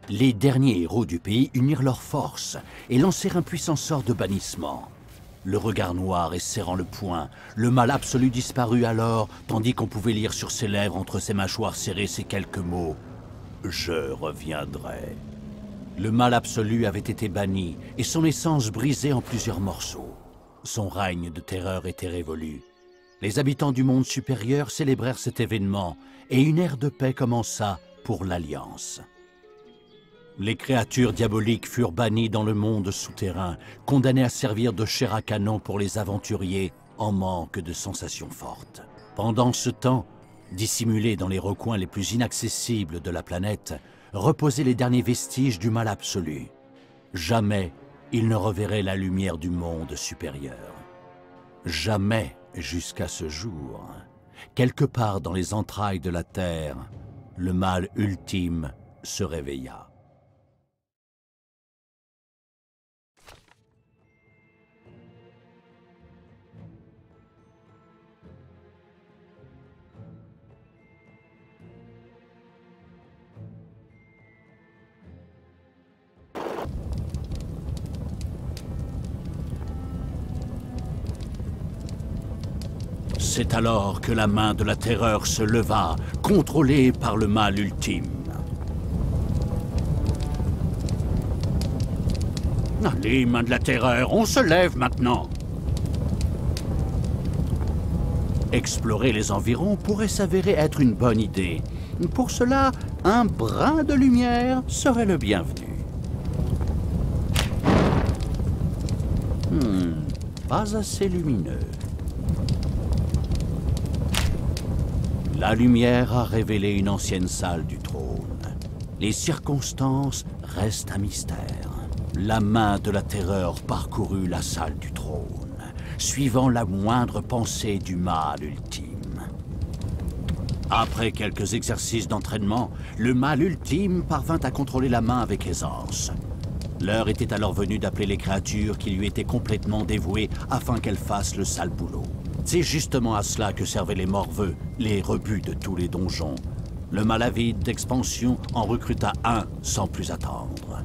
Les derniers héros du pays unirent leurs forces et lancèrent un puissant sort de bannissement. Le regard noir et serrant le poing, le mal absolu disparut alors, tandis qu'on pouvait lire sur ses lèvres entre ses mâchoires serrées ces quelques mots « Je reviendrai ». Le mal absolu avait été banni et son essence brisée en plusieurs morceaux. Son règne de terreur était révolu. Les habitants du monde supérieur célébrèrent cet événement et une ère de paix commença pour l'Alliance. Les créatures diaboliques furent bannies dans le monde souterrain, condamnées à servir de chair à canon pour les aventuriers en manque de sensations fortes. Pendant ce temps, dissimulés dans les recoins les plus inaccessibles de la planète, reposaient les derniers vestiges du mal absolu. Jamais ils ne reverraient la lumière du monde supérieur. Jamais, jusqu'à ce jour, quelque part dans les entrailles de la Terre, le mal ultime se réveilla. C'est alors que la main de la terreur se leva, contrôlée par le mal ultime. Allez, main de la terreur, on se lève maintenant. Explorer les environs pourrait s'avérer être une bonne idée. Pour cela, un brin de lumière serait le bienvenu. Pas assez lumineux. La lumière a révélé une ancienne salle du trône. Les circonstances restent un mystère. La main de la terreur parcourut la salle du trône, suivant la moindre pensée du mal ultime. Après quelques exercices d'entraînement, le mal ultime parvint à contrôler la main avec aisance. L'heure était alors venue d'appeler les créatures qui lui étaient complètement dévouées afin qu'elles fassent le sale boulot. C'est justement à cela que servaient les morveux, les rebuts de tous les donjons. Le mal avide d'expansion en recruta un sans plus attendre.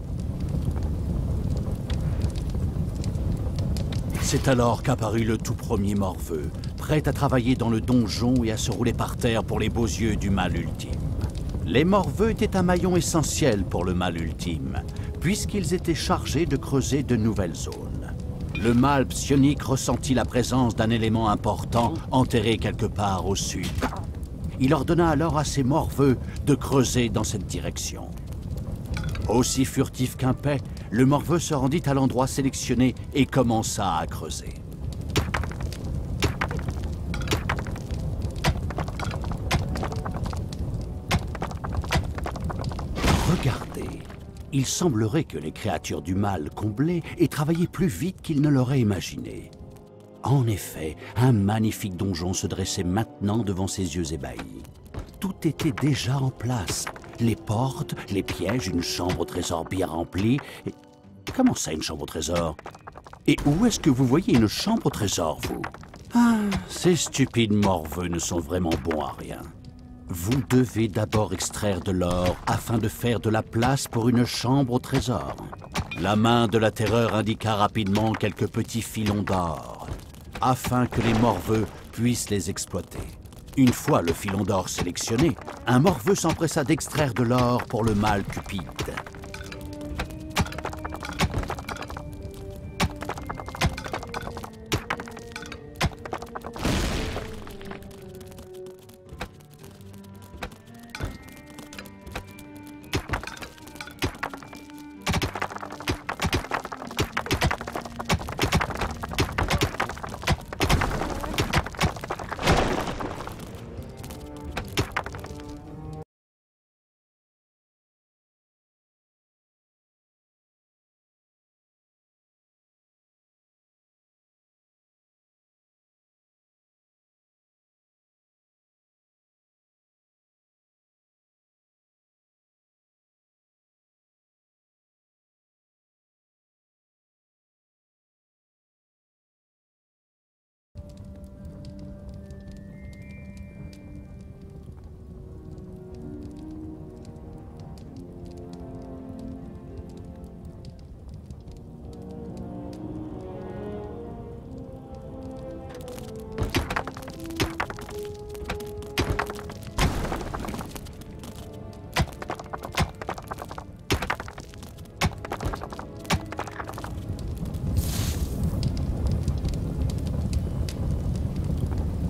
C'est alors qu'apparut le tout premier morveux, prêt à travailler dans le donjon et à se rouler par terre pour les beaux yeux du mal ultime. Les morveux étaient un maillon essentiel pour le mal ultime, puisqu'ils étaient chargés de creuser de nouvelles zones. Le mal psionique ressentit la présence d'un élément important enterré quelque part au sud. Il ordonna alors à ses morveux de creuser dans cette direction. Aussi furtif qu'un paix, le morveux se rendit à l'endroit sélectionné et commença à creuser. Regardez. Il semblerait que les créatures du mal comblées aient travaillé plus vite qu'ils ne l'auraient imaginé. En effet, un magnifique donjon se dressait maintenant devant ses yeux ébahis. Tout était déjà en place. Les portes, les pièges, une chambre au trésor bien remplie. Et... Comment ça, une chambre au trésor? Et où est-ce que vous voyez une chambre au trésor, vous? Ah, ces stupides morveux ne sont vraiment bons à rien. Vous devez d'abord extraire de l'or afin de faire de la place pour une chambre au trésor. La main de la terreur indiqua rapidement quelques petits filons d'or, afin que les morveux puissent les exploiter. Une fois le filon d'or sélectionné, un morveux s'empressa d'extraire de l'or pour le mal cupide.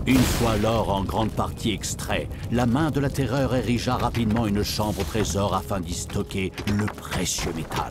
Une fois l'or en grande partie extrait, la main de la terreur érigea rapidement une chambre au trésor afin d'y stocker le précieux métal.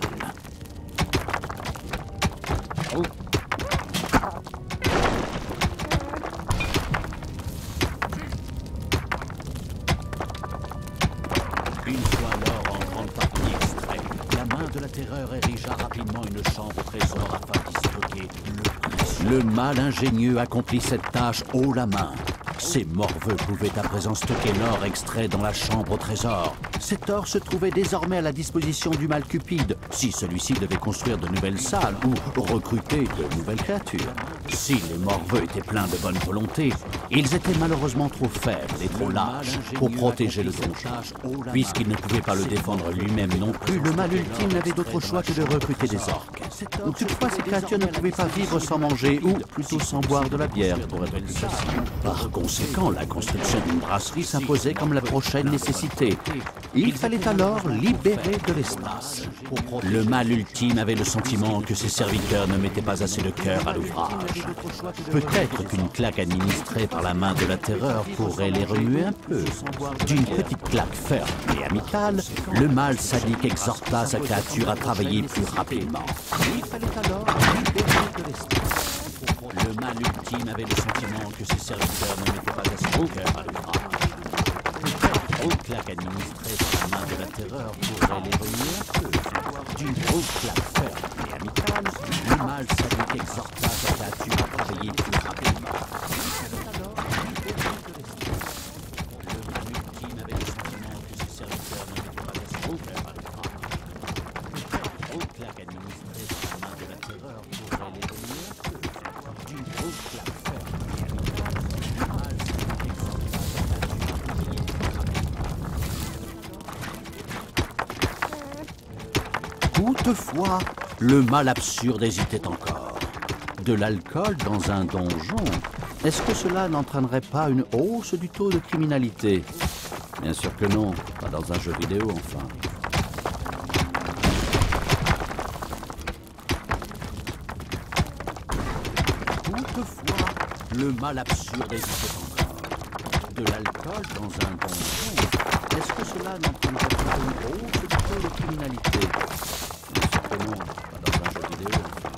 Une fois l'or en grande partie extrait, la main de la terreur érigea rapidement une chambre au trésor afin d'y stocker le précieux. Le mal ingénieux accomplit cette tâche haut la main. Ces morveux pouvaient à présent stocker l'or extrait dans la chambre au trésor. Cet or se trouvait désormais à la disposition du mal cupide, si celui-ci devait construire de nouvelles salles ou recruter de nouvelles créatures. Si les morveux étaient pleins de bonne volonté, ils étaient malheureusement trop faibles et trop lâches pour protéger le donjon. Puisqu'il ne pouvait pas le défendre lui-même non plus, le mal ultime n'avait d'autre choix que de recruter des orques. Toutefois, ces créatures ne pouvaient pas vivre sans manger, ou plutôt sans boire de la bière, pour être plus précis. Par conséquent, la construction d'une brasserie s'imposait comme la prochaine nécessité. Il fallait alors libérer de l'espace. Le mal ultime avait le sentiment que ses serviteurs ne mettaient pas assez de cœur à l'ouvrage. Peut-être qu'une claque administrée par la main de la terreur pourrait les remuer un peu. D'une petite claque ferme et amicale, le mal sadique exhorta sa créature à travailler plus rapidement. Il fallait alors libérer de l'espace. Le mal ultime avait le sentiment que ses serviteurs ne mettaient pas assez de cœur à l'ouvrage. Une claque administrée par la main de la terreur pourrait les remuer un peu. D'une grosse claque ferme et amicale, le mal sadique exhorta sa créature à travailler plus rapidement. Le mal ultime avait le sentiment que ses serviteurs ne mettaient pas assez de cœur à l'ouvrage. Une claque administrée par la main de la terreur pourrait les remuer un peu. D'une grosse claque ferme et amicale, le mal sadique exhorta sa créature à travailler plus rapidement. Toutefois, le mal absurde hésitait encore. De l'alcool dans un donjon, est-ce que cela n'entraînerait pas une hausse du taux de criminalité? Bien sûr que non, pas dans un jeu vidéo enfin. Toutefois, le mal absurde hésitait encore. De l'alcool dans un donjon, est-ce que cela n'entraînerait pas une hausse du taux de criminalité? Bien sûr que non, pas dans un jeu vidéo enfin.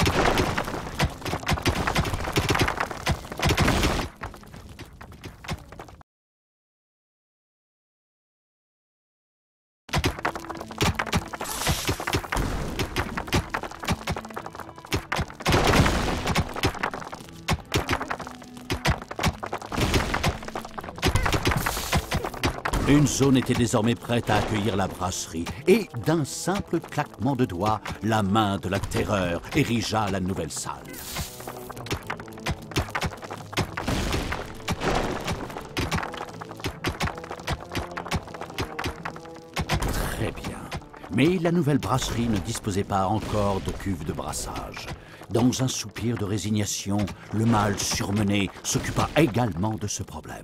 Une zone était désormais prête à accueillir la brasserie, et d'un simple claquement de doigts, la main de la terreur érigea la nouvelle salle. Très bien. Mais la nouvelle brasserie ne disposait pas encore de cuve de brassage. Dans un soupir de résignation, le mal surmené s'occupa également de ce problème.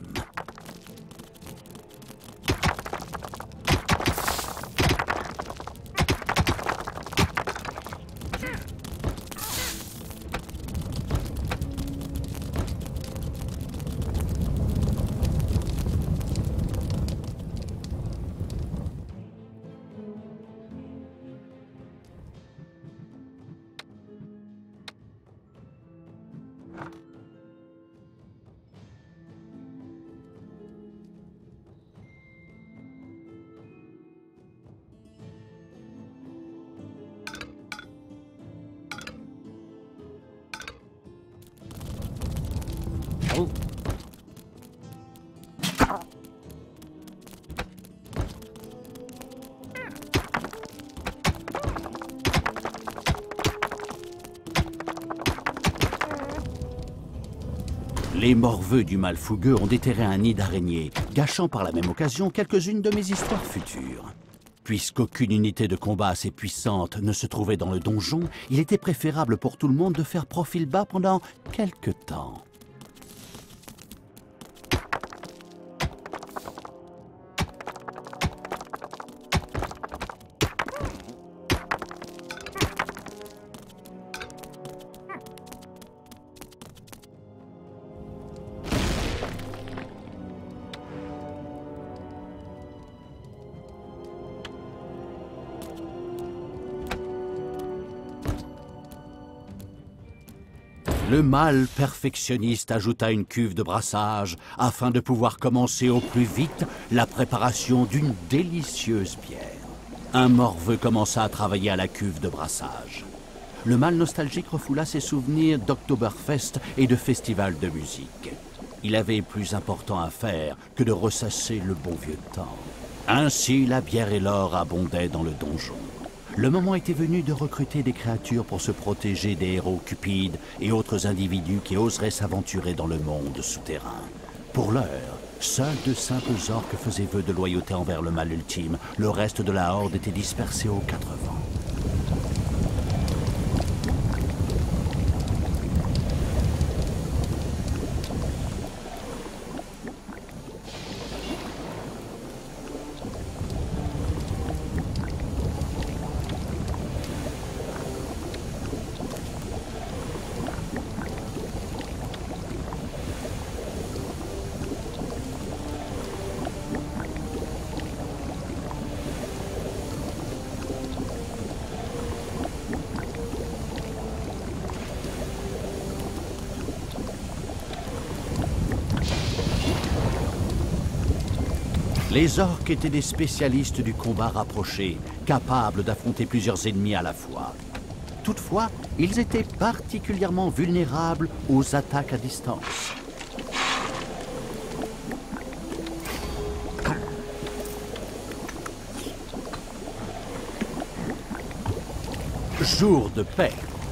Les morveux du mal fougueux ont déterré un nid d'araignées, gâchant par la même occasion quelques-unes de mes histoires futures. Puisqu'aucune unité de combat assez puissante ne se trouvait dans le donjon, il était préférable pour tout le monde de faire profil bas pendant quelque temps. Le mâle perfectionniste ajouta une cuve de brassage afin de pouvoir commencer au plus vite la préparation d'une délicieuse bière. Un morveux commença à travailler à la cuve de brassage. Le mâle nostalgique refoula ses souvenirs d'Oktoberfest et de festivals de musique. Il avait plus important à faire que de ressasser le bon vieux temps. Ainsi, la bière et l'or abondaient dans le donjon. Le moment était venu de recruter des créatures pour se protéger des héros cupides et autres individus qui oseraient s'aventurer dans le monde souterrain. Pour l'heure, seuls de simples orques faisaient vœu de loyauté envers le mal ultime. Le reste de la horde était dispersé aux quatre vents. Les orques étaient des spécialistes du combat rapproché, capables d'affronter plusieurs ennemis à la fois. Toutefois, ils étaient particulièrement vulnérables aux attaques à distance. Jour de paix.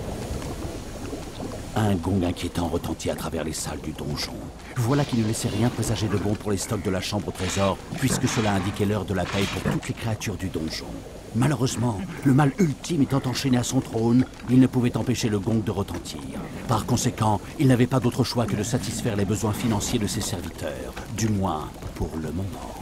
Un gong inquiétant retentit à travers les salles du donjon. Voilà qui ne laissait rien présager de bon pour les stocks de la chambre au trésor, puisque cela indiquait l'heure de la paix pour toutes les créatures du donjon. Malheureusement, le mal ultime étant enchaîné à son trône, il ne pouvait empêcher le gong de retentir. Par conséquent, il n'avait pas d'autre choix que de satisfaire les besoins financiers de ses serviteurs, du moins pour le moment.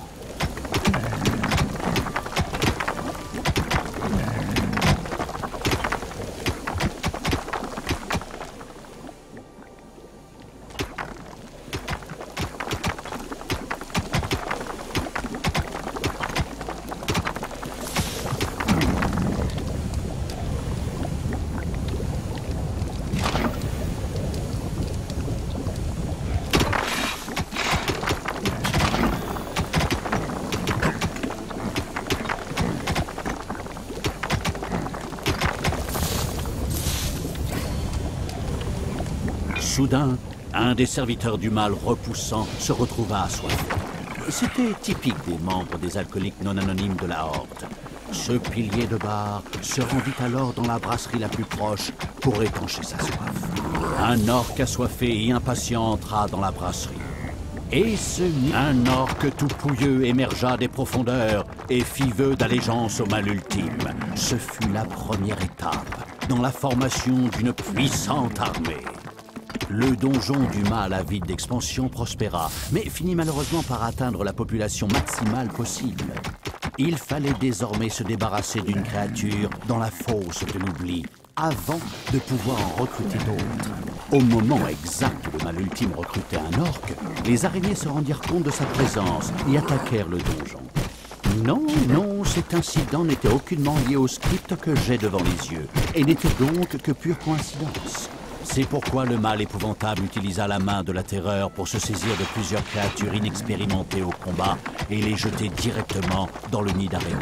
Soudain, un des serviteurs du mal repoussant se retrouva assoiffé. C'était typique des membres des alcooliques non anonymes de la Horde. Ce pilier de bar se rendit alors dans la brasserie la plus proche pour étancher sa soif. Un orque assoiffé et impatient entra dans la brasserie. Et un orque tout pouilleux émergea des profondeurs et fit vœu d'allégeance au mal ultime. Ce fut la première étape dans la formation d'une puissante armée. Le donjon du mal avide d'expansion prospéra, mais finit malheureusement par atteindre la population maximale possible. Il fallait désormais se débarrasser d'une créature dans la fosse de l'oubli, avant de pouvoir en recruter d'autres. Au moment exact où le mal ultime recrutait un orque, les araignées se rendirent compte de sa présence et attaquèrent le donjon. Non, cet incident n'était aucunement lié au script que j'ai devant les yeux, et n'était donc que pure coïncidence. C'est pourquoi le mal épouvantable utilisa la main de la terreur pour se saisir de plusieurs créatures inexpérimentées au combat et les jeter directement dans le nid d'araignée.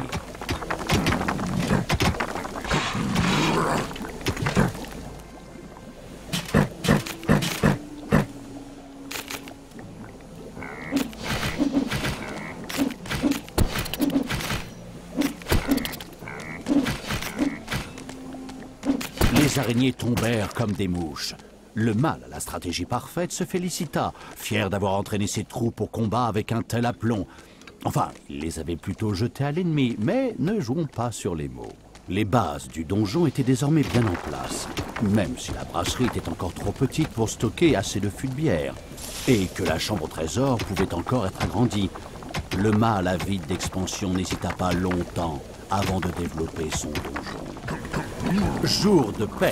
Les araignées tombèrent comme des mouches. Le mal à la stratégie parfaite se félicita, fier d'avoir entraîné ses troupes au combat avec un tel aplomb. Enfin, il les avait plutôt jetés à l'ennemi, mais ne jouons pas sur les mots. Les bases du donjon étaient désormais bien en place, même si la brasserie était encore trop petite pour stocker assez de fûts de bière, et que la chambre au trésor pouvait encore être agrandie. Le mal avide d'expansion n'hésita pas longtemps avant de développer son donjon. Jour de paix.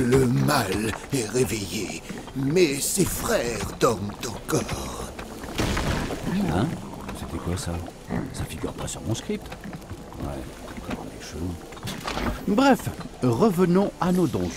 Le mal est réveillé, mais ses frères dorment encore. Hein? C'était quoi ça? Ça figure pas sur mon script. Ouais, on est chelou. Bref, revenons à nos donjons.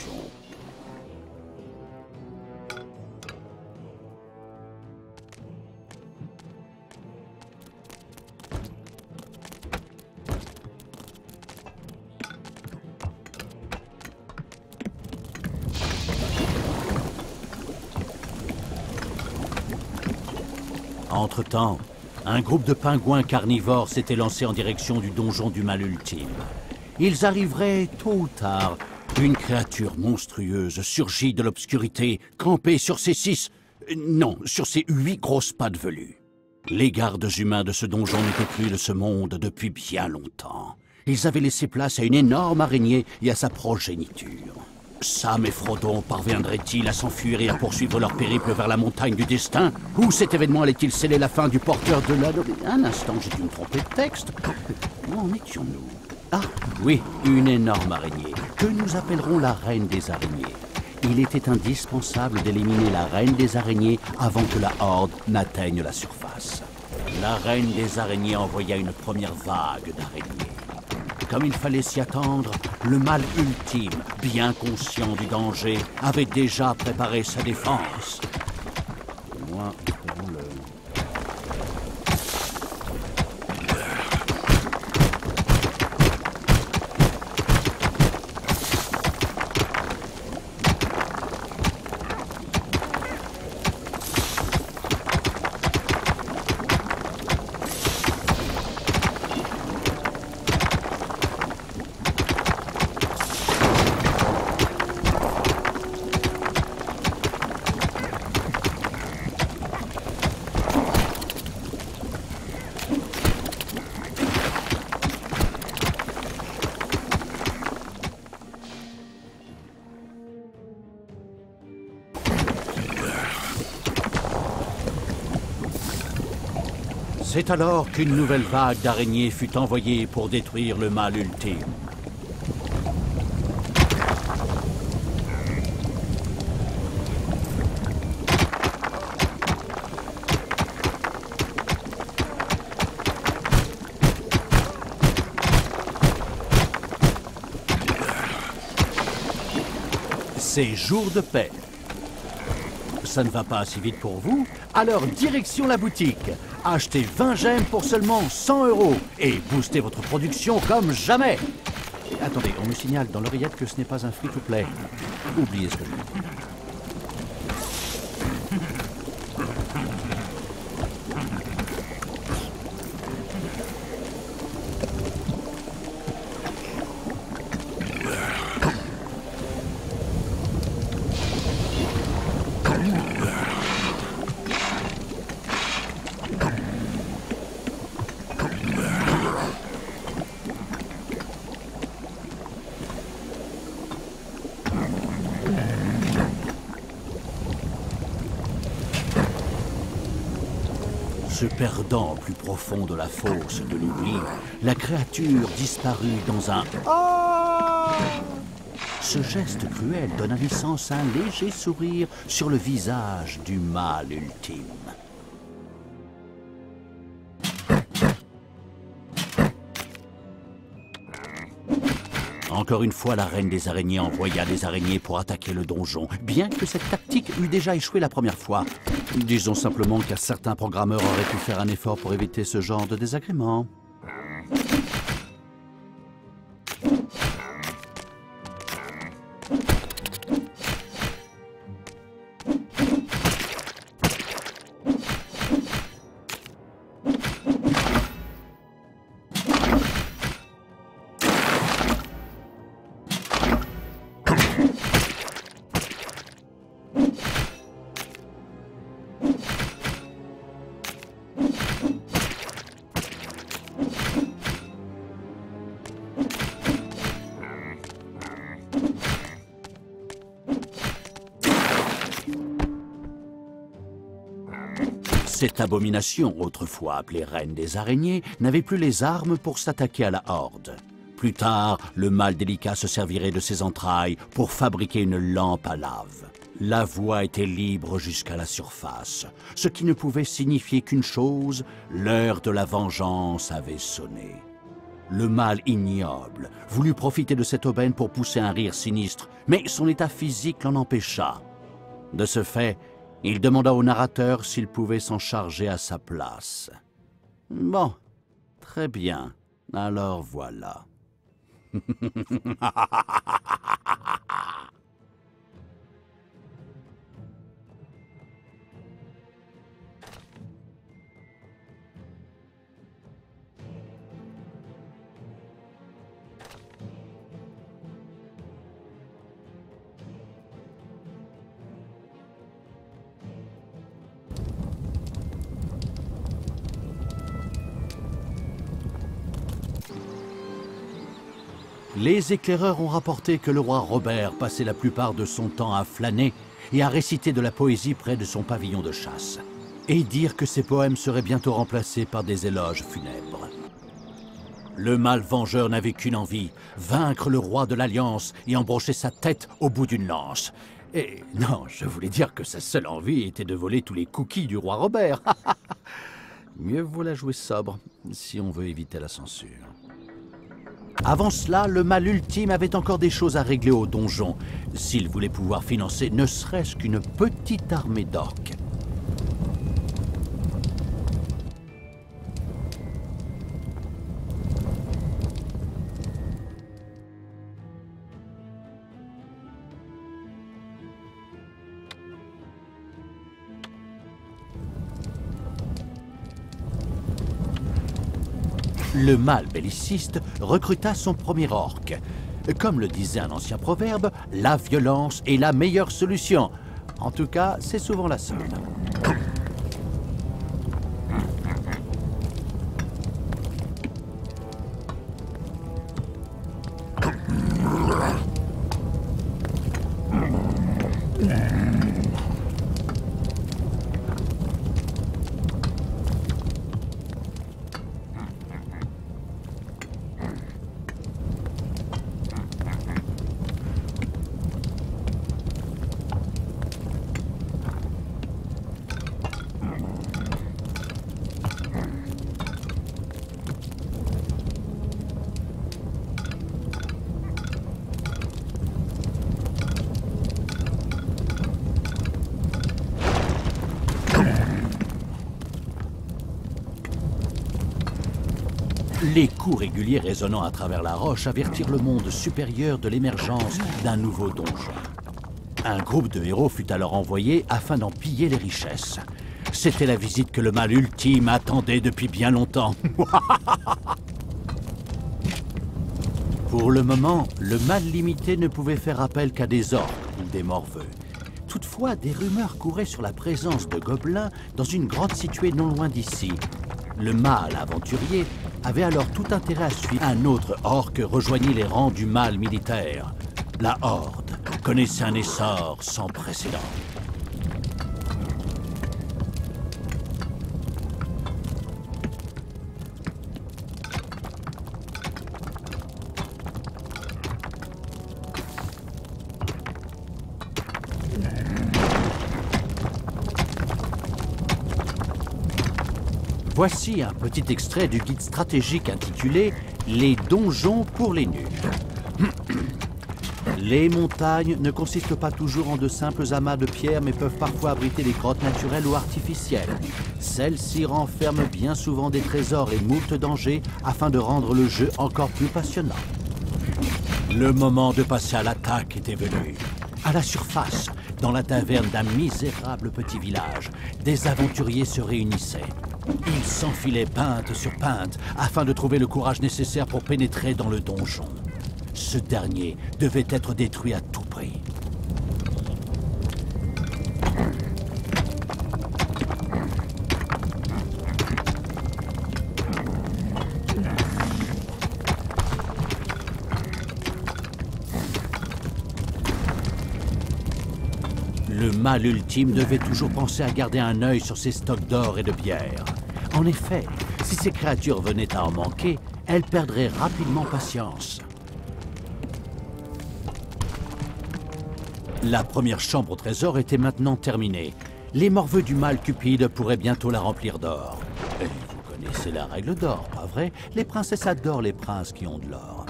Entre-temps, un groupe de pingouins carnivores s'était lancé en direction du donjon du mal ultime. Ils arriveraient tôt ou tard. Une créature monstrueuse surgit de l'obscurité, campée sur ses sur ses 8 grosses pattes velues. Les gardes humains de ce donjon n'étaient plus de ce monde depuis bien longtemps. Ils avaient laissé place à une énorme araignée et à sa progéniture. Sam et Frodon parviendraient-ils à s'enfuir et à poursuivre leur périple vers la montagne du destin? Ou cet événement allait-il sceller la fin du porteur de l'anneau? Un instant, j'ai dû me tromper de texte. Où en étions-nous? Ah, oui, une énorme araignée, que nous appellerons la reine des araignées. Il était indispensable d'éliminer la reine des araignées avant que la horde n'atteigne la surface. La reine des araignées envoya une première vague d'araignées. Comme il fallait s'y attendre, le mal ultime, bien conscient du danger, avait déjà préparé sa défense. Au moins, espérons-le. C'est alors qu'une nouvelle vague d'araignées fut envoyée pour détruire le mal ultime. C'est jour de paix. Ça ne va pas assez vite pour vous? Alors direction la boutique. Achetez 20 gemmes pour seulement 100 € et boostez votre production comme jamais. Et attendez, on me signale dans l'oreillette que ce n'est pas un free-to-play. Oubliez ce que je vous dis. Se perdant au plus profond de la fosse de l'oubli, la créature disparut dans un « Ah !» Ce geste cruel donna naissance à un léger sourire sur le visage du mal ultime. Encore une fois, la reine des araignées envoya des araignées pour attaquer le donjon, bien que cette tactique eût déjà échoué la première fois. Disons simplement qu'un certain programmeur aurait pu faire un effort pour éviter ce genre de désagrément. Cette abomination, autrefois appelée reine des araignées, n'avait plus les armes pour s'attaquer à la horde. Plus tard, le mâle délicat se servirait de ses entrailles pour fabriquer une lampe à lave. La voie était libre jusqu'à la surface, ce qui ne pouvait signifier qu'une chose, l'heure de la vengeance avait sonné. Le mâle ignoble voulut profiter de cette aubaine pour pousser un rire sinistre, mais son état physique l'en empêcha. De ce fait, il demanda au narrateur s'il pouvait s'en charger à sa place. Bon, très bien, alors voilà. Les éclaireurs ont rapporté que le roi Robert passait la plupart de son temps à flâner et à réciter de la poésie près de son pavillon de chasse, et dire que ses poèmes seraient bientôt remplacés par des éloges funèbres. Le mâle vengeur n'avait qu'une envie, vaincre le roi de l'Alliance et embrocher sa tête au bout d'une lance. Et non, je voulais dire que sa seule envie était de voler tous les cookies du roi Robert. Mieux vaut la jouer sobre, si on veut éviter la censure. Avant cela, le mâle ultime avait encore des choses à régler au donjon, s'il voulait pouvoir financer ne serait-ce qu'une petite armée d'orques. Le mâle belliciste recruta son premier orc. Comme le disait un ancien proverbe, la violence est la meilleure solution. En tout cas, c'est souvent la seule. Les coups réguliers résonnant à travers la roche avertirent le monde supérieur de l'émergence d'un nouveau donjon. Un groupe de héros fut alors envoyé afin d'en piller les richesses. C'était la visite que le mâle ultime attendait depuis bien longtemps. Pour le moment, le mâle limité ne pouvait faire appel qu'à des orques ou des morveux. Toutefois, des rumeurs couraient sur la présence de gobelins dans une grotte située non loin d'ici. Le mâle aventurier avait alors tout intérêt à suivre. Un autre orque rejoignit les rangs du mâle militaire. La Horde connaissait un essor sans précédent. Voici un petit extrait du guide stratégique intitulé « Les donjons pour les nuls ». Les montagnes ne consistent pas toujours en de simples amas de pierres, mais peuvent parfois abriter des grottes naturelles ou artificielles. Celles-ci renferment bien souvent des trésors et moult dangers afin de rendre le jeu encore plus passionnant. Le moment de passer à l'attaque était venu. À la surface, dans la taverne d'un misérable petit village, des aventuriers se réunissaient. Ils s'enfilaient pinte sur pinte afin de trouver le courage nécessaire pour pénétrer dans le donjon. Ce dernier devait être détruit à tout prix. Le mâle ultime devait toujours penser à garder un œil sur ses stocks d'or et de bière. En effet, si ces créatures venaient à en manquer, elle perdrait rapidement patience. La première chambre au trésor était maintenant terminée. Les morveux du mal Cupide pourraient bientôt la remplir d'or. Et vous connaissez la règle d'or, pas vrai? Les princesses adorent les princes qui ont de l'or.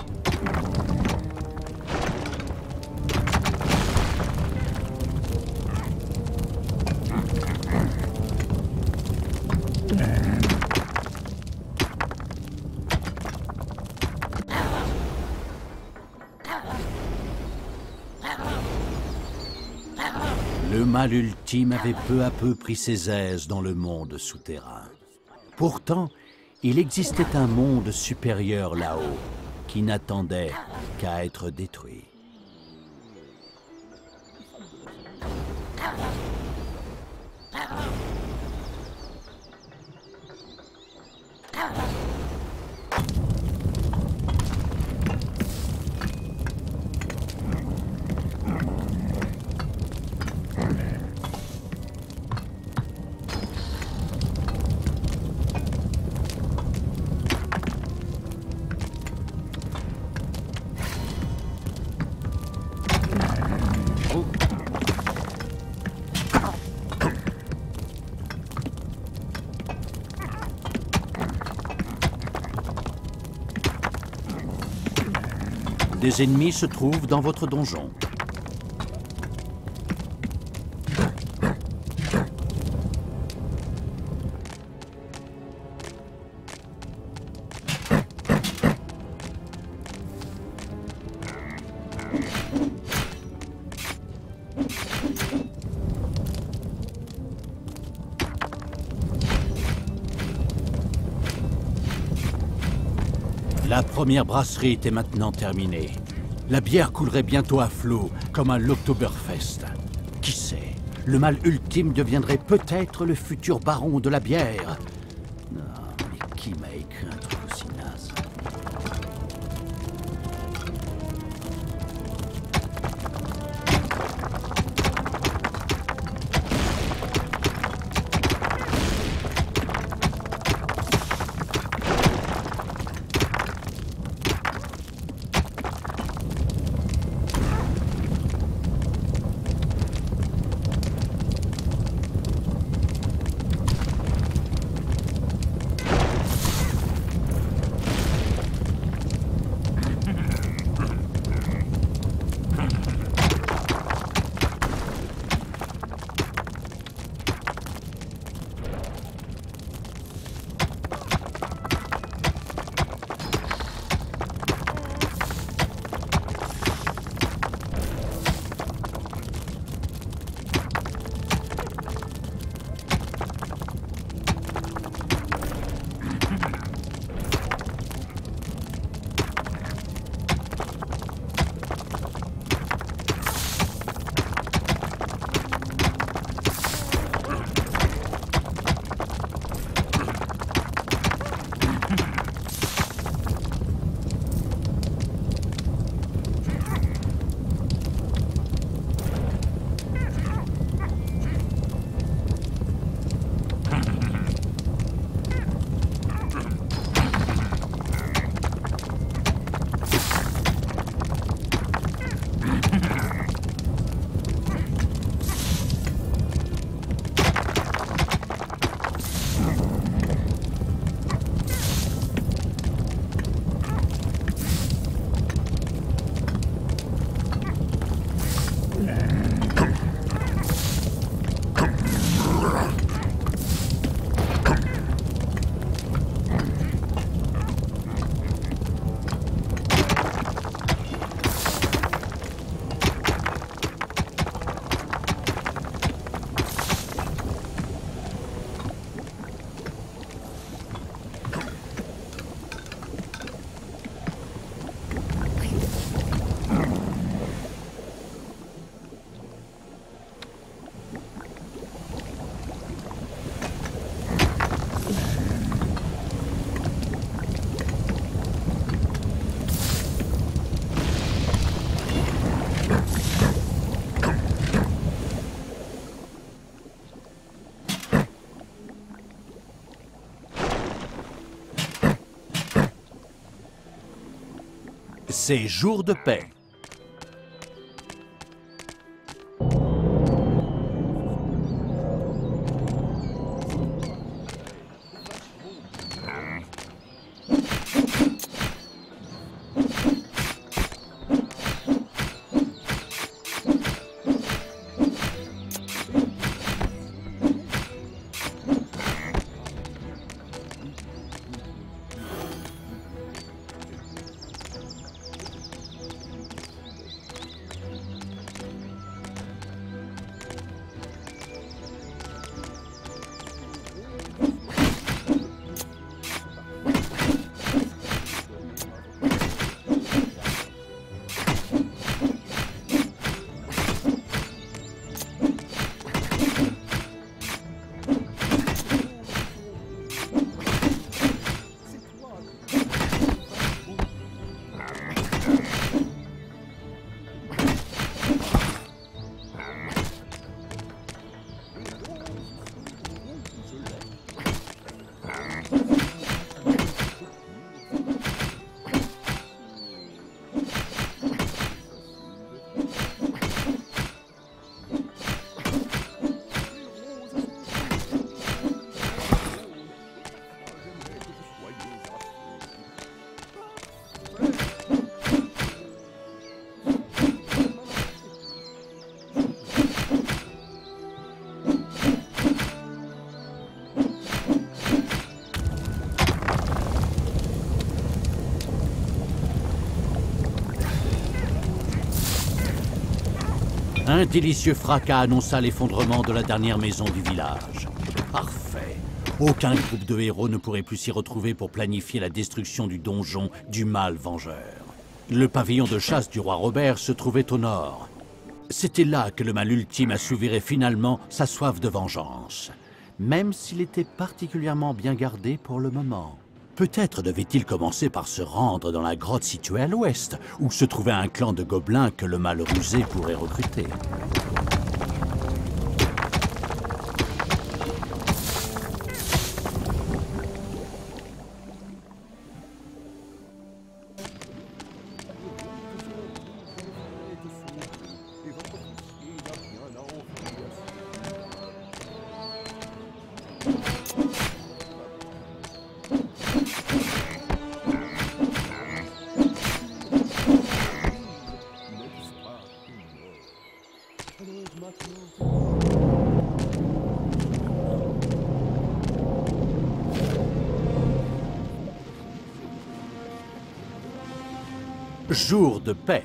Le mal ultime avait peu à peu pris ses aises dans le monde souterrain. Pourtant, il existait un monde supérieur là-haut, qui n'attendait qu'à être détruit. Des ennemis se trouvent dans votre donjon. La première brasserie était maintenant terminée. La bière coulerait bientôt à flot, comme à l'Oktoberfest. Qui sait, le mal ultime deviendrait peut-être le futur baron de la bière. Non, mais qui m'a écrit un truc aussi naze? C'est jour de paix. Un délicieux fracas annonça l'effondrement de la dernière maison du village. Parfait. Aucun groupe de héros ne pourrait plus s'y retrouver pour planifier la destruction du donjon du mal vengeur. Le pavillon de chasse du roi Robert se trouvait au nord. C'était là que le mal ultime assouvirait finalement sa soif de vengeance, même s'il était particulièrement bien gardé pour le moment. Peut-être devait-il commencer par se rendre dans la grotte située à l'ouest, où se trouvait un clan de gobelins que le mal rusé pourrait recruter. Jour de paix.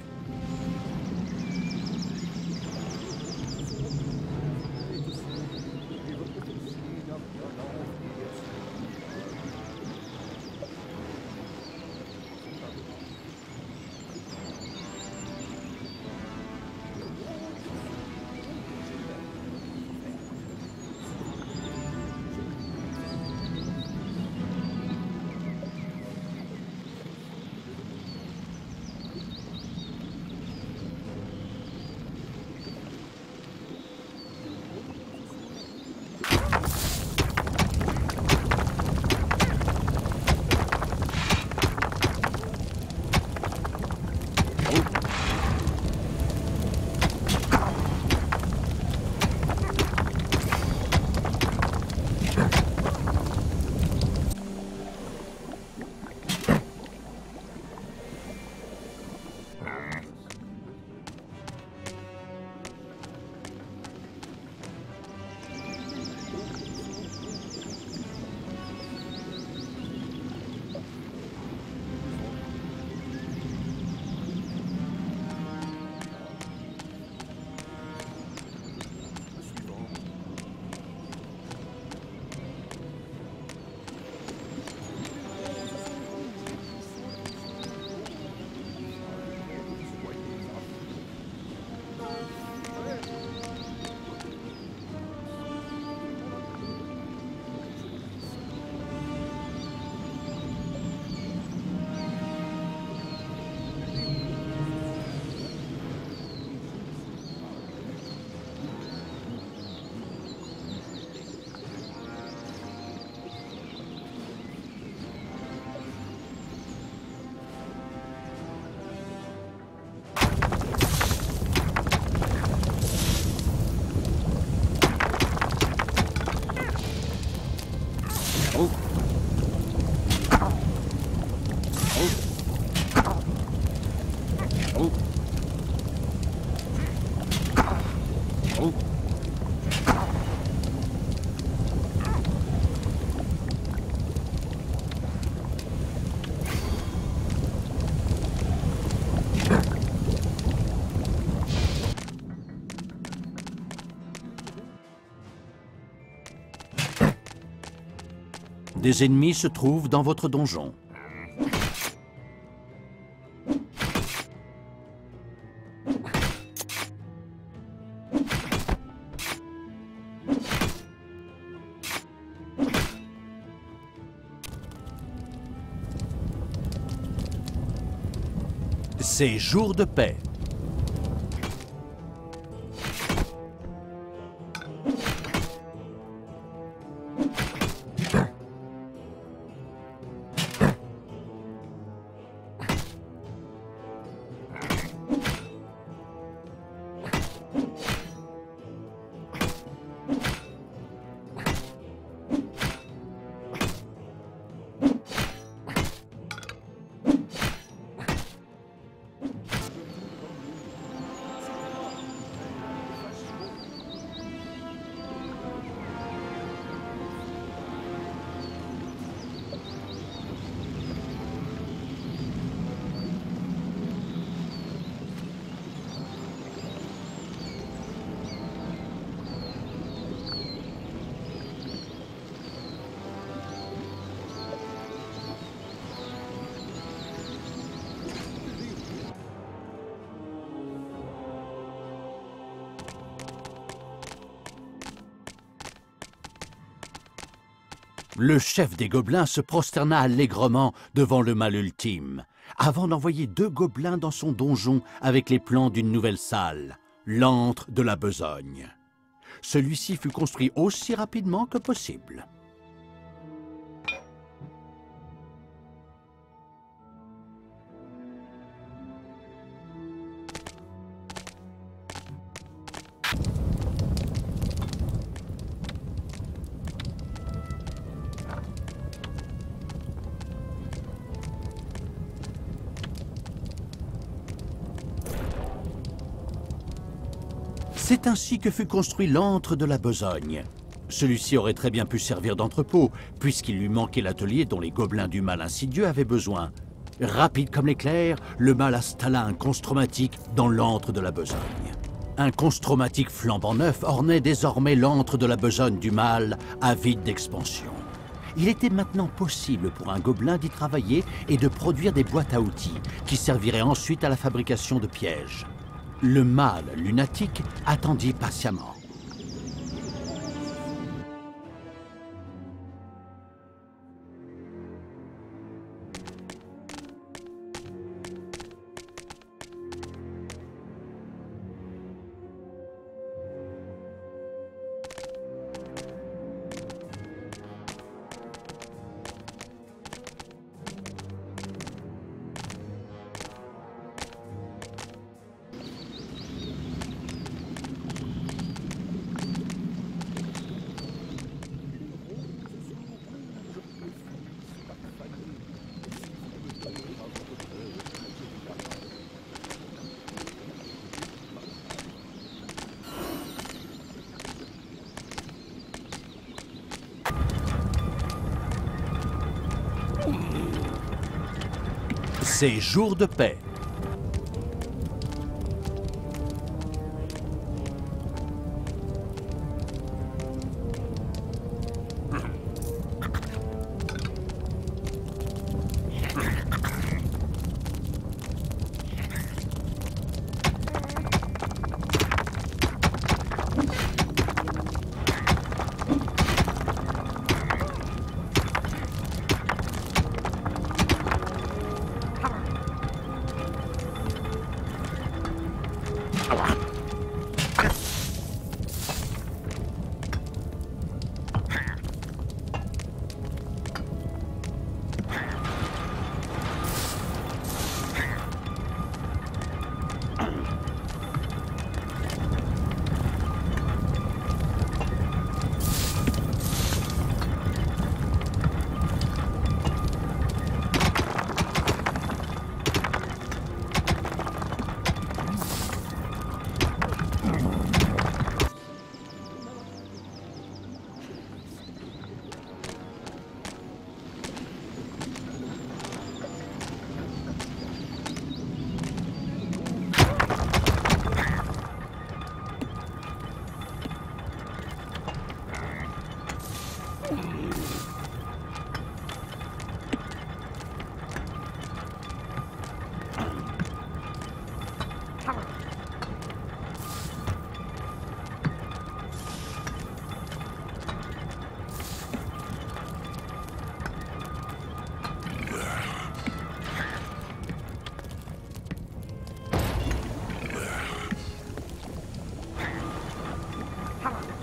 Des ennemis se trouvent dans votre donjon. C'est jour de paix. Le chef des gobelins se prosterna allègrement devant le mal ultime, avant d'envoyer 2 gobelins dans son donjon avec les plans d'une nouvelle salle, l'antre de la besogne. Celui-ci fut construit aussi rapidement que possible. C'est ainsi que fut construit l'antre de la besogne. Celui-ci aurait très bien pu servir d'entrepôt, puisqu'il lui manquait l'atelier dont les gobelins du mal insidieux avaient besoin. Rapide comme l'éclair, le mal installa un constromatique dans l'antre de la besogne. Un constromatique flambant neuf ornait désormais l'antre de la besogne du mal, avide d'expansion. Il était maintenant possible pour un gobelin d'y travailler et de produire des boîtes à outils, qui serviraient ensuite à la fabrication de pièges. Le mâle lunatique attendit patiemment. C'est jour de paix.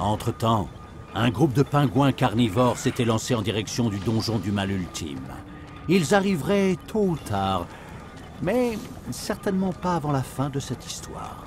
Entre-temps, un groupe de pingouins carnivores s'était lancé en direction du donjon du mal ultime. Ils arriveraient tôt ou tard, mais certainement pas avant la fin de cette histoire.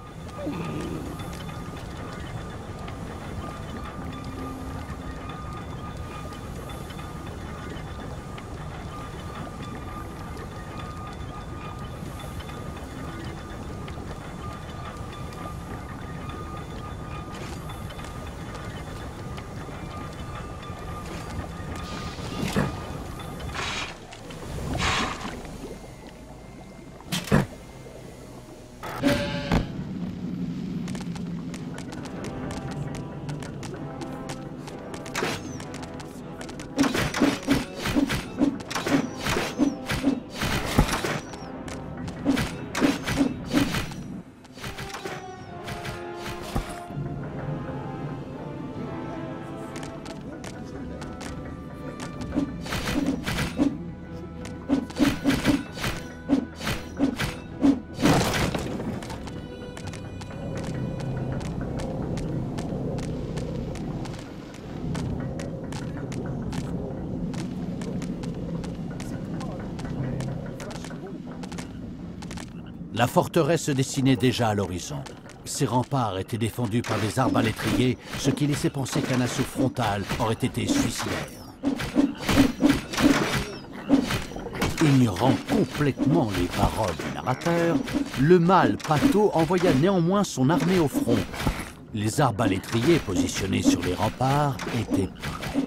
La forteresse se dessinait déjà à l'horizon. Ses remparts étaient défendus par des arbalétriers, ce qui laissait penser qu'un assaut frontal aurait été suicidaire. Ignorant complètement les paroles du narrateur, le mâle Pato envoya néanmoins son armée au front. Les arbalétriers positionnés sur les remparts étaient prêts.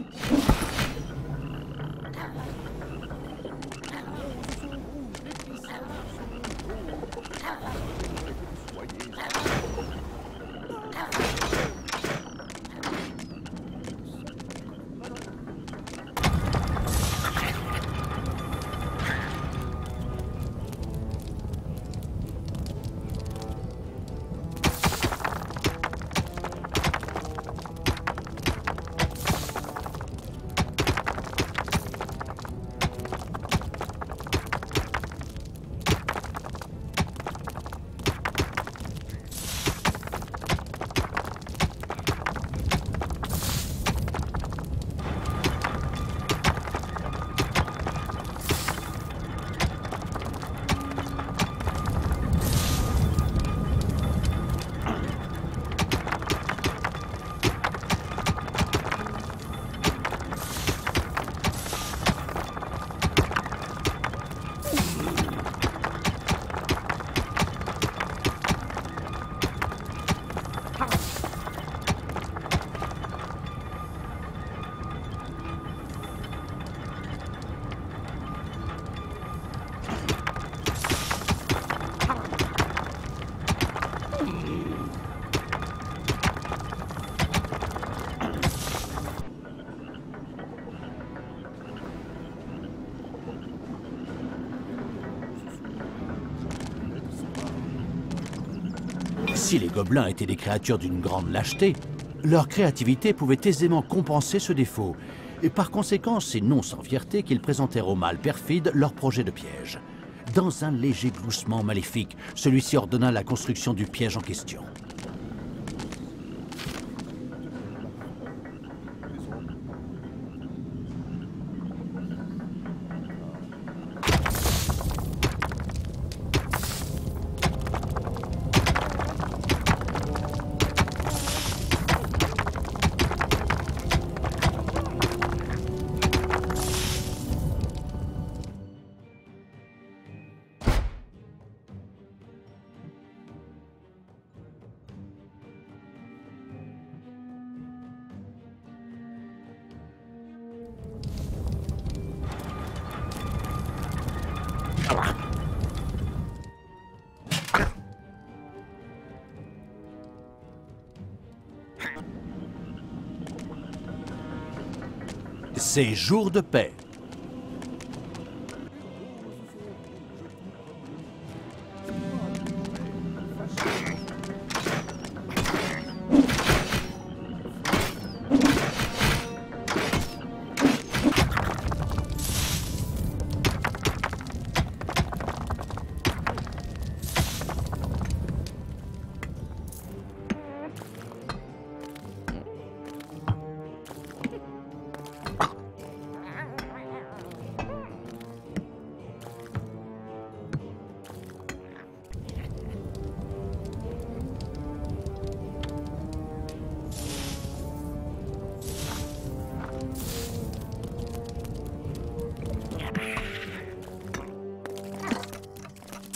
Si les gobelins étaient des créatures d'une grande lâcheté, leur créativité pouvait aisément compenser ce défaut, et par conséquent, c'est non sans fierté qu'ils présentèrent au mâle perfide leur projet de piège. Dans un léger gloussement maléfique, celui-ci ordonna la construction du piège en question. C'est jour de paix.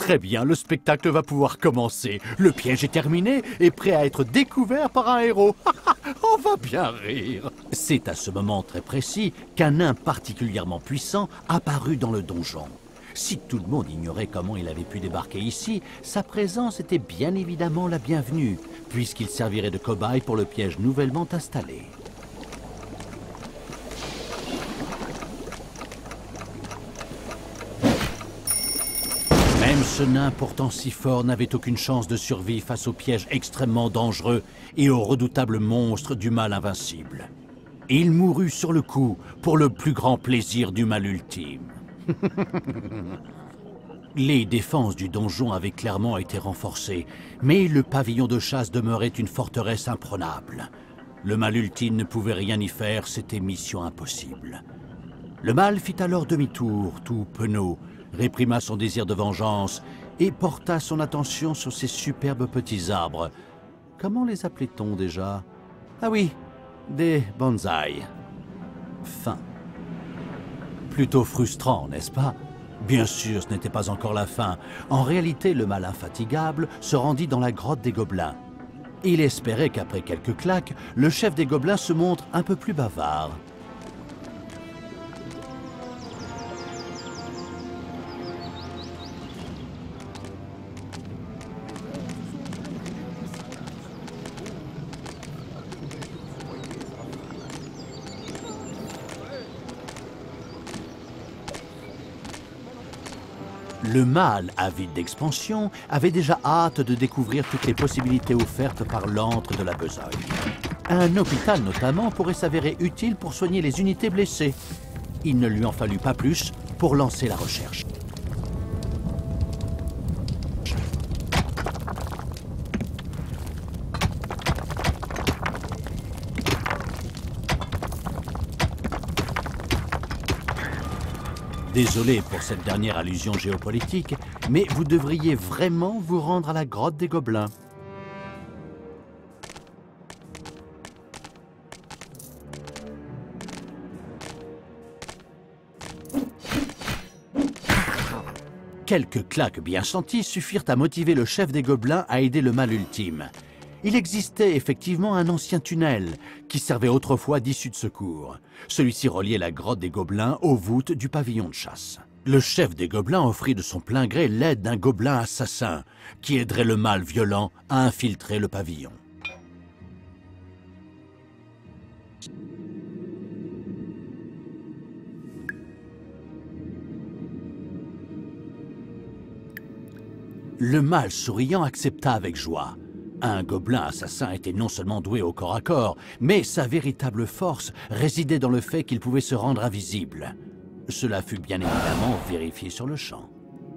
Très bien, le spectacle va pouvoir commencer. Le piège est terminé et prêt à être découvert par un héros. On va bien rire. C'est à ce moment très précis qu'un nain particulièrement puissant apparut dans le donjon. Si tout le monde ignorait comment il avait pu débarquer ici, sa présence était bien évidemment la bienvenue, puisqu'il servirait de cobaye pour le piège nouvellement installé. Même ce nain pourtant si fort n'avait aucune chance de survie face au piège extrêmement dangereux et au redoutable monstre du mal invincible. Il mourut sur le coup pour le plus grand plaisir du mal ultime. Les défenses du donjon avaient clairement été renforcées, mais le pavillon de chasse demeurait une forteresse imprenable. Le mal ultime ne pouvait rien y faire, c'était mission impossible. Le mal fit alors demi-tour, tout penaud, réprima son désir de vengeance et porta son attention sur ces superbes petits arbres. Comment les appelait-on déjà? Ah oui, des bonsaïs. Fin. Plutôt frustrant, n'est-ce pas? Bien sûr, ce n'était pas encore la fin. En réalité, le mal infatigable se rendit dans la grotte des gobelins. Il espérait qu'après quelques claques, le chef des gobelins se montre un peu plus bavard. Le mal, avide d'expansion, avait déjà hâte de découvrir toutes les possibilités offertes par l'antre de la besogne. Un hôpital notamment pourrait s'avérer utile pour soigner les unités blessées. Il ne lui en fallut pas plus pour lancer la recherche. Désolé pour cette dernière allusion géopolitique, mais vous devriez vraiment vous rendre à la grotte des gobelins. Quelques claques bien senties suffirent à motiver le chef des gobelins à aider le mal ultime. Il existait effectivement un ancien tunnel qui servait autrefois d'issue de secours. Celui-ci reliait la grotte des gobelins aux voûtes du pavillon de chasse. Le chef des gobelins offrit de son plein gré l'aide d'un gobelin assassin qui aiderait le mal violent à infiltrer le pavillon. Le mâle souriant accepta avec joie. Un gobelin assassin était non seulement doué au corps à corps, mais sa véritable force résidait dans le fait qu'il pouvait se rendre invisible. Cela fut bien évidemment vérifié sur le champ.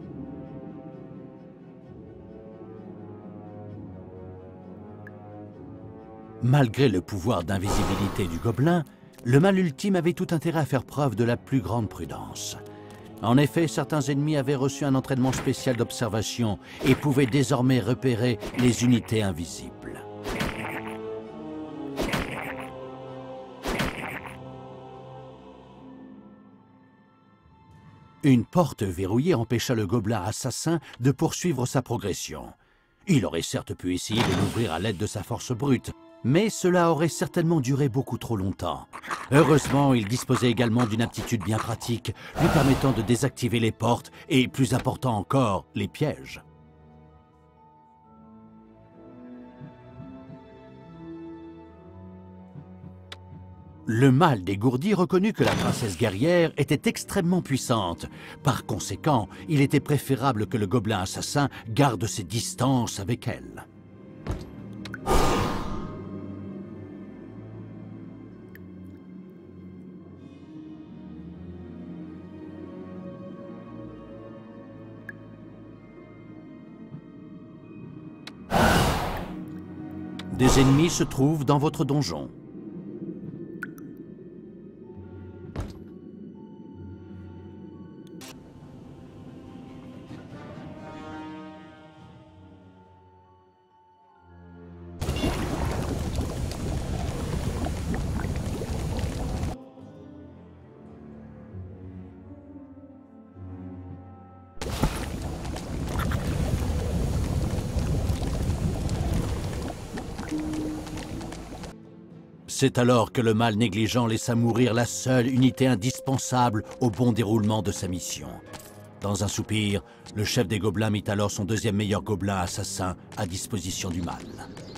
Malgré le pouvoir d'invisibilité du gobelin, le mal ultime avait tout intérêt à faire preuve de la plus grande prudence. En effet, certains ennemis avaient reçu un entraînement spécial d'observation et pouvaient désormais repérer les unités invisibles. Une porte verrouillée empêcha le gobelin assassin de poursuivre sa progression. Il aurait certes pu essayer de l'ouvrir à l'aide de sa force brute, mais cela aurait certainement duré beaucoup trop longtemps. Heureusement, il disposait également d'une aptitude bien pratique, lui permettant de désactiver les portes et, plus important encore, les pièges. Le mâle dégourdi reconnut que la princesse guerrière était extrêmement puissante. Par conséquent, il était préférable que le gobelin assassin garde ses distances avec elle. Des ennemis se trouvent dans votre donjon. C'est alors que le mâle négligent laissa mourir la seule unité indispensable au bon déroulement de sa mission. Dans un soupir, le chef des gobelins mit alors son deuxième meilleur gobelin assassin à disposition du mâle.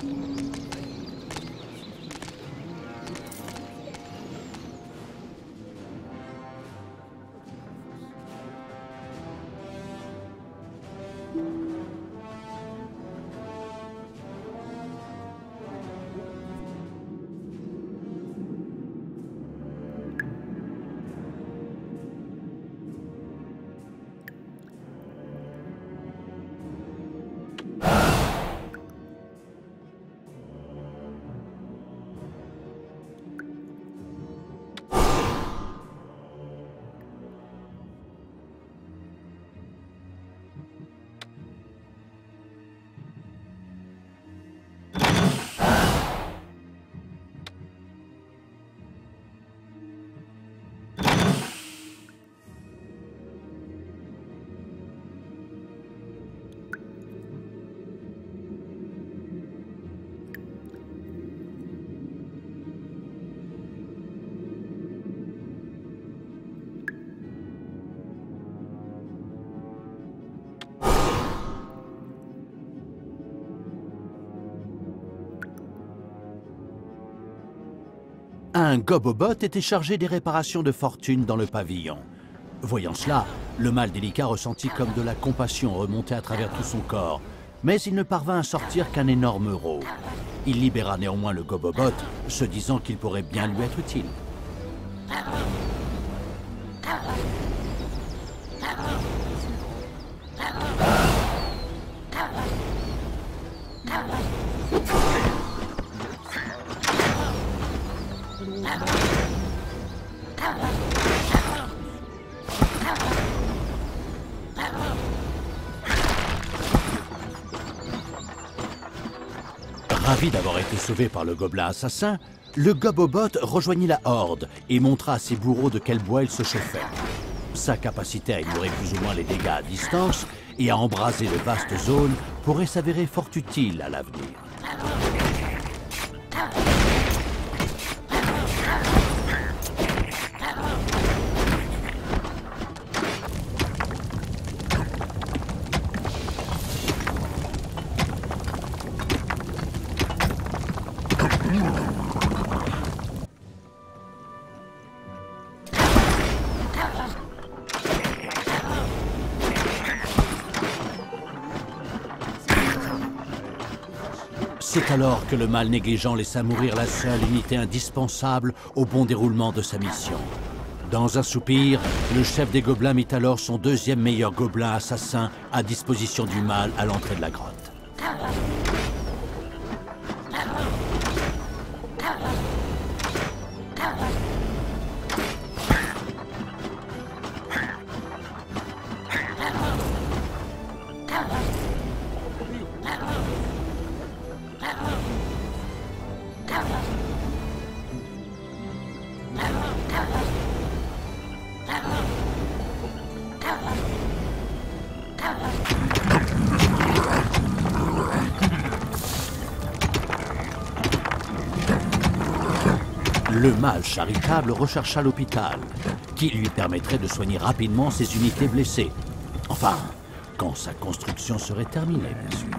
Un gobobot était chargé des réparations de fortune dans le pavillon. Voyant cela, le mâle délicat ressentit comme de la compassion remonter à travers tout son corps, mais il ne parvint à sortir qu'un énorme rot. Il libéra néanmoins le gobobot, se disant qu'il pourrait bien lui être utile. Ravi d'avoir été sauvé par le gobelin assassin, le gobobot rejoignit la horde et montra à ses bourreaux de quel bois il se chauffait. Sa capacité à ignorer plus ou moins les dégâts à distance et à embraser de vastes zones pourrait s'avérer fort utile à l'avenir. C'est alors que le mâle négligent laissa mourir la seule unité indispensable au bon déroulement de sa mission. Dans un soupir, le chef des gobelins mit alors son deuxième meilleur gobelin assassin à disposition du mâle à l'entrée de la grotte. Le mâle charitable rechercha l'hôpital, qui lui permettrait de soigner rapidement ses unités blessées. Enfin, quand sa construction serait terminée, bien sûr.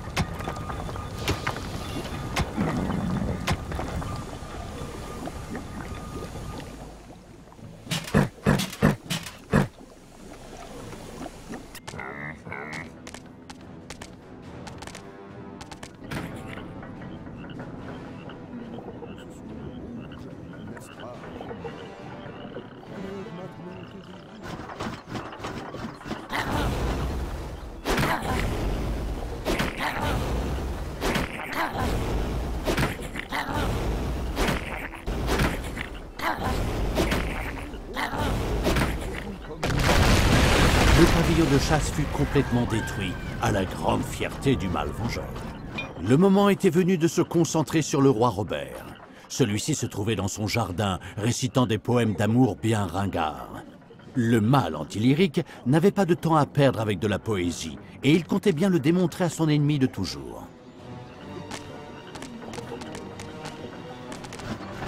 Le pavillon de chasse fut complètement détruit, à la grande fierté du mâle vengeur. Le moment était venu de se concentrer sur le roi Robert. Celui-ci se trouvait dans son jardin, récitant des poèmes d'amour bien ringards. Le mâle antilyrique n'avait pas de temps à perdre avec de la poésie, et il comptait bien le démontrer à son ennemi de toujours.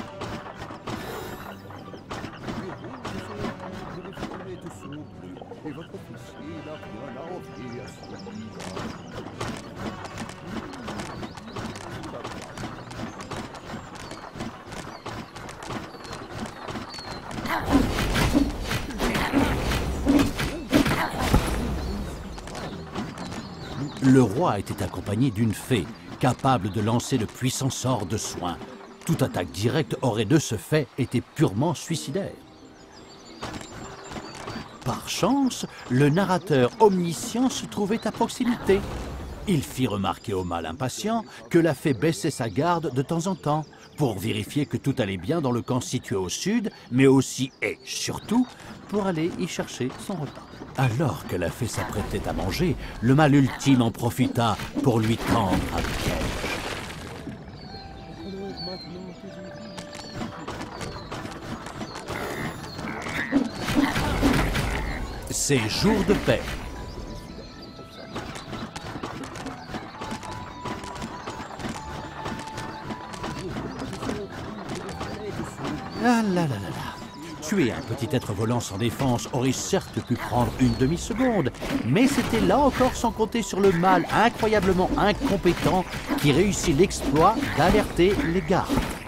Le roi était accompagné d'une fée, capable de lancer de puissants sorts de soin. Toute attaque directe aurait de ce fait été purement suicidaire. Par chance, le narrateur omniscient se trouvait à proximité. Il fit remarquer au mâle impatient que la fée baissait sa garde de temps en temps pour vérifier que tout allait bien dans le camp situé au sud, mais aussi et surtout pour aller y chercher son repas. Alors que la fée s'apprêtait à manger, le mâle ultime en profita pour lui tendre un piège. C'est jour de paix. Ah là là là là. Tuer un petit être volant sans défense aurait certes pu prendre une demi-seconde, mais c'était là encore sans compter sur le mâle incroyablement incompétent qui réussit l'exploit d'alerter les gardes.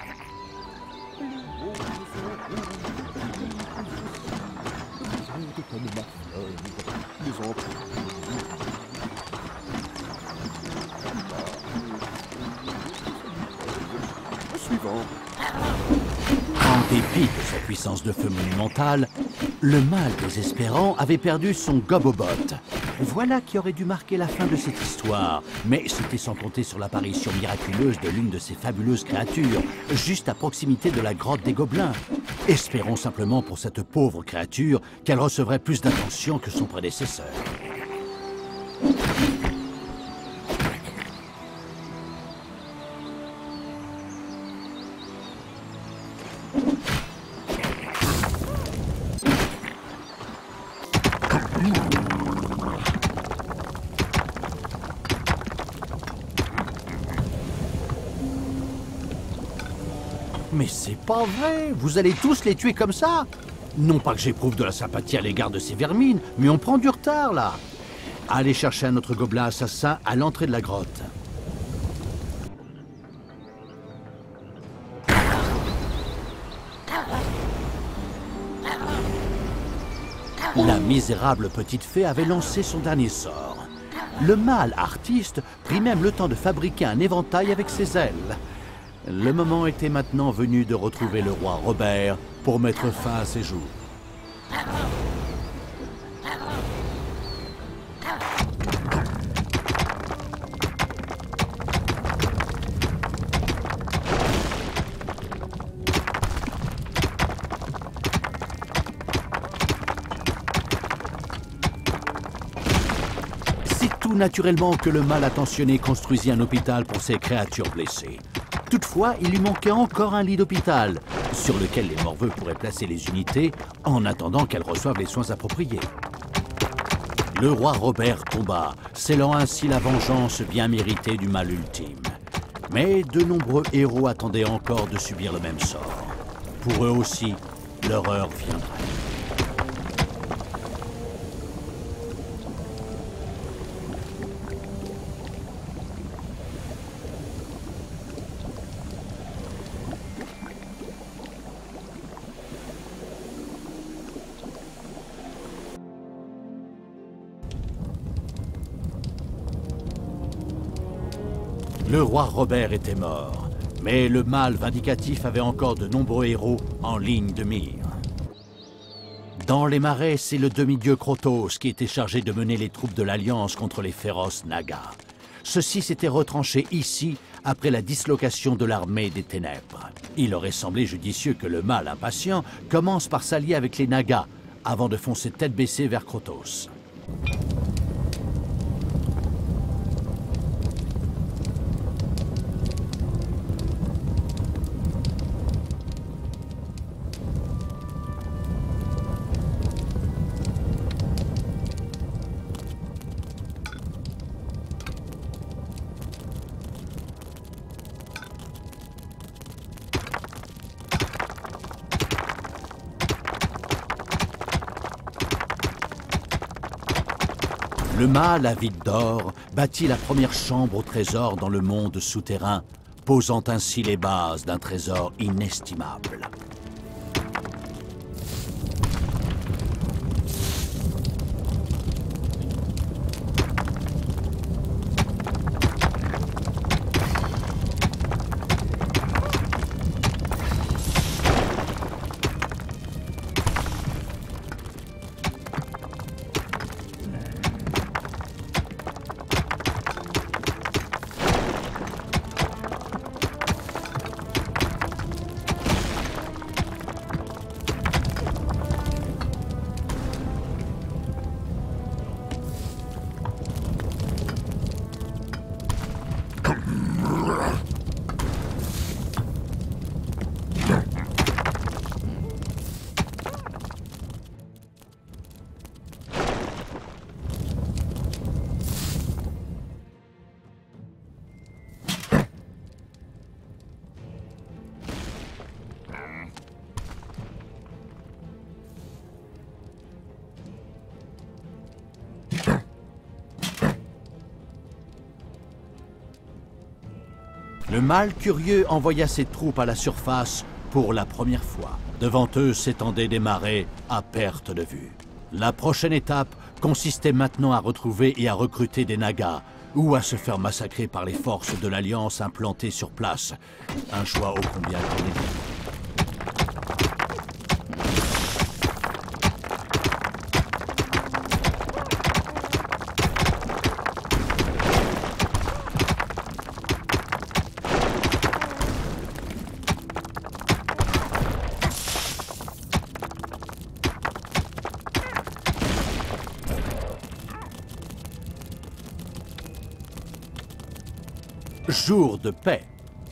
En dépit de sa puissance de feu monumentale, le mâle désespérant avait perdu son Gobobot. Voilà qui aurait dû marquer la fin de cette histoire, mais c'était sans compter sur l'apparition miraculeuse de l'une de ces fabuleuses créatures, juste à proximité de la grotte des Gobelins. Espérons simplement pour cette pauvre créature qu'elle recevrait plus d'attention que son prédécesseur. Mais c'est pas vrai! Vous allez tous les tuer comme ça? Non pas que j'éprouve de la sympathie à l'égard de ces vermines, mais on prend du retard, là! Allez chercher un autre gobelin assassin à l'entrée de la grotte. La misérable petite fée avait lancé son dernier sort. Le mâle artiste prit même le temps de fabriquer un éventail avec ses ailes. Le moment était maintenant venu de retrouver le roi Robert pour mettre fin à ses jours. C'est tout naturellement que le mal attentionné construisit un hôpital pour ses créatures blessées. Toutefois, il lui manquait encore un lit d'hôpital, sur lequel les morveux pourraient placer les unités en attendant qu'elles reçoivent les soins appropriés. Le roi Robert tomba, scellant ainsi la vengeance bien méritée du mal ultime. Mais de nombreux héros attendaient encore de subir le même sort. Pour eux aussi, leur heure viendrait. Le roi Robert était mort, mais le mal vindicatif avait encore de nombreux héros en ligne de mire. Dans les marais, c'est le demi-dieu Krotos qui était chargé de mener les troupes de l'Alliance contre les féroces Nagas. Ceux-ci s'étaient retranchés ici après la dislocation de l'armée des ténèbres. Il aurait semblé judicieux que le mal impatient commence par s'allier avec les Nagas avant de foncer tête baissée vers Krotos. Le mâle avide d'or bâtit la première chambre au trésor dans le monde souterrain, posant ainsi les bases d'un trésor inestimable. Le mal curieux envoya ses troupes à la surface pour la première fois. Devant eux s'étendaient des marais à perte de vue. La prochaine étape consistait maintenant à retrouver et à recruter des Nagas, ou à se faire massacrer par les forces de l'Alliance implantées sur place. Un choix ô combien cornélien. Jour de paix.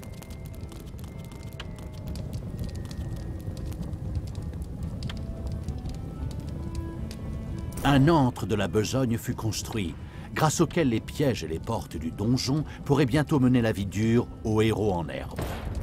Un antre de la besogne fut construit, grâce auquel les pièges et les portes du donjon pourraient bientôt mener la vie dure aux héros en herbe.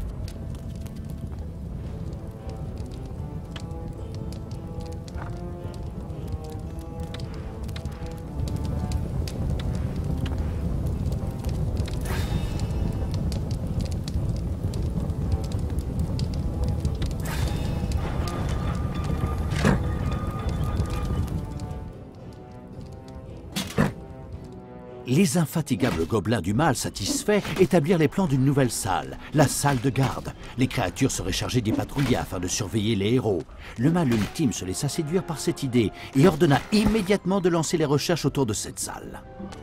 Les infatigables gobelins du mal satisfaits établirent les plans d'une nouvelle salle, la salle de garde. Les créatures seraient chargées d'y patrouiller afin de surveiller les héros. Le mal ultime se laissa séduire par cette idée et ordonna immédiatement de lancer les recherches autour de cette salle.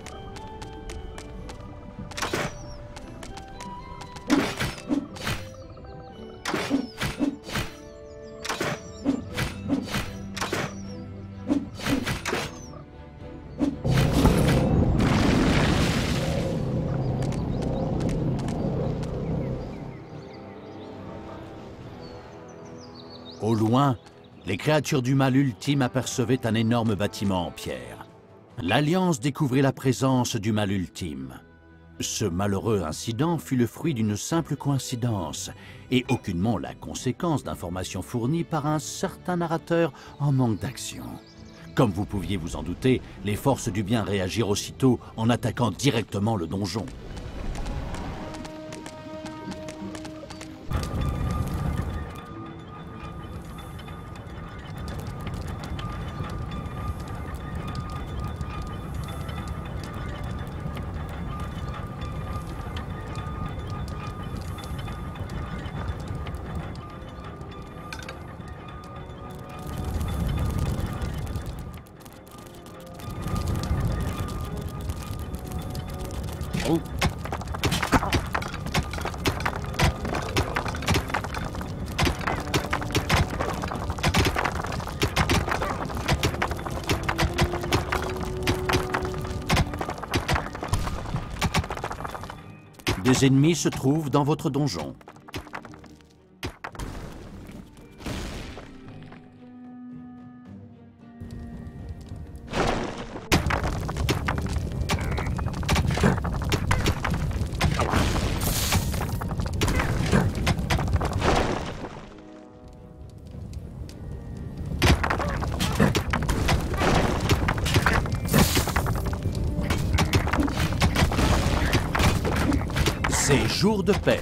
Au loin, les créatures du mal ultime apercevaient un énorme bâtiment en pierre. L'Alliance découvrit la présence du mal ultime. Ce malheureux incident fut le fruit d'une simple coïncidence et aucunement la conséquence d'informations fournies par un certain narrateur en manque d'action. Comme vous pouviez vous en douter, les forces du bien réagirent aussitôt en attaquant directement le donjon. Oh. Des ennemis se trouvent dans votre donjon. C'est jour de paix.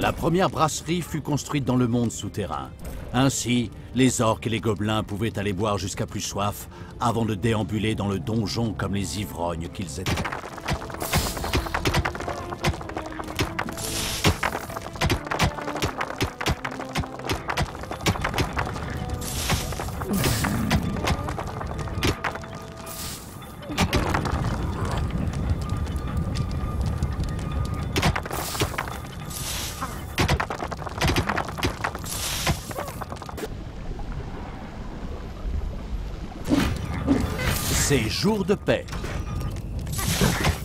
La première brasserie fut construite dans le monde souterrain. Ainsi, les orques et les gobelins pouvaient aller boire jusqu'à plus soif avant de déambuler dans le donjon comme les ivrognes qu'ils étaient. C'est jour de paix.